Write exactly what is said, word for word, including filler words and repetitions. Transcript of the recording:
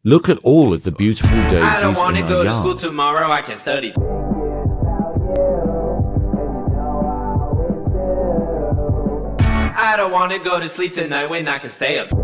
Look at all of the beautiful I don't daisies wanna in go my to school yard. tomorrow, I can study. I don't wanna go to sleep tonight when I can stay up.